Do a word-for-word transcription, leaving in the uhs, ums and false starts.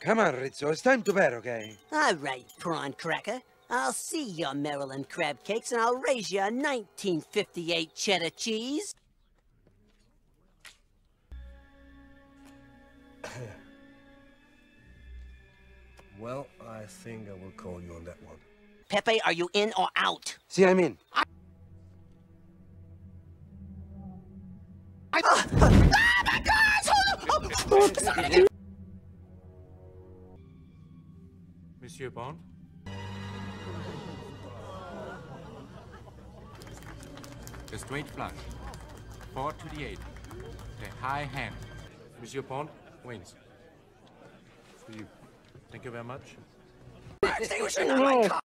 Come on, Rizzo. It's time to bet, okay? All right, prawn cracker. I'll see your Maryland crab cakes, and I'll raise you a nineteen fifty-eight cheddar cheese. Well, I think I will call you on that one. Pepe, are you in or out? See, I'm in. I... I... Oh, oh my gosh! Hold on! Oh, sorry. Monsieur Bond? The straight flush. Four to the eight. The high hand. Monsieur Bond wins. For you. Thank you very much.